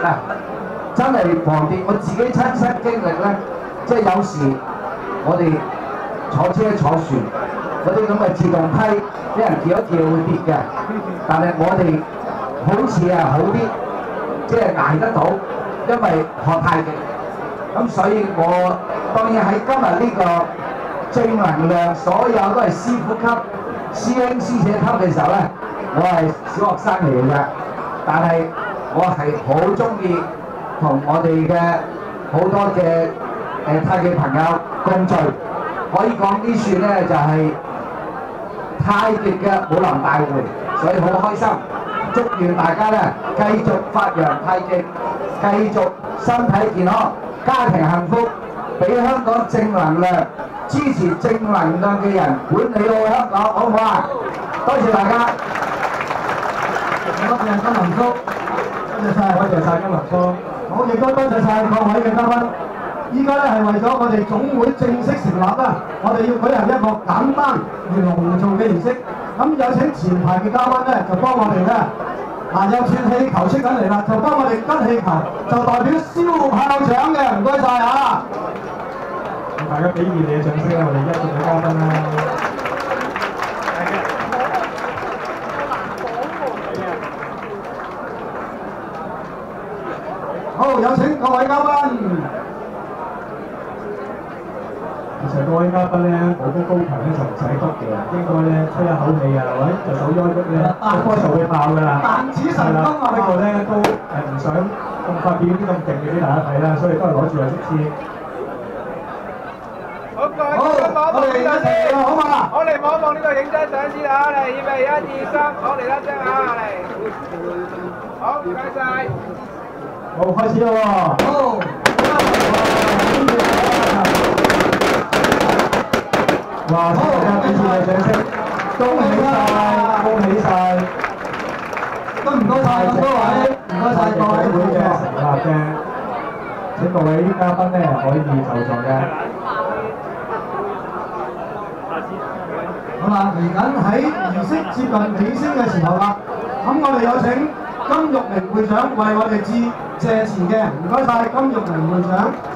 啊，真係狂跌！我自己親身經歷咧，即係有時我哋坐車坐船嗰啲咁嘅自動梯，俾人跳一跳會跌嘅，但係我哋好似係好啲，即係捱得到，因為學太極。咁所以我當然喺今日呢個正能量，所有都係師傅級、師兄師姐級嘅時候咧，我係小學生嚟嘅，但係我係好中意同我哋嘅好多嘅太極朋友共聚，可以講呢處咧就係太極嘅武林大會，所以好開心。祝願大家咧繼續發揚太極，繼續身體健康、家庭幸福，俾香港正能量，支持正能量嘅人管理好香港，好唔好啊？多謝大家。 多謝金林叔，多謝晒金林叔。好，亦都多謝晒各位嘅嘉賓。依家咧係為咗我哋總會正式成立啦，我哋要舉行一個簡單而隆重嘅儀式。咁有請前排嘅嘉賓咧，就幫我哋咧，有串氣球出緊嚟啦，就幫我哋吉氣球，就代表燒炮仗嘅，唔該晒嚇。大家俾熱烈嘅掌聲啦，我哋一眾嘅嘉賓啦。好，有請各位嘉賓。其實各位嘉賓咧，武功高強咧就唔使急嘅，應該咧吹一口氣啊，或者隻手喐喐咧，個波就會爆㗎啦。彈指神功啊！不過咧都唔想咁快表演啲咁勁嘅俾大家睇啦，所以都係攞住嚟即先。 好，各位嘉賓，我哋影張先， 好嘛？ 我哋望一望呢個影張相先啊！嚟，預備1、2、3，我嚟啦張啊！嚟，好，唔該晒。 好，開始啦喎！好。哇！大家俾熱烈掌聲，恭喜晒，恭喜晒！都唔該晒咁多位，唔該晒各位會嘅成立嘅，請各位嘉賓咧可以就座嘅。好啦，嚟緊喺儀式接近尾聲嘅時候啦，咁我哋有請金玉明會長為我哋致謝詞嘅，唔該晒金玉明會長。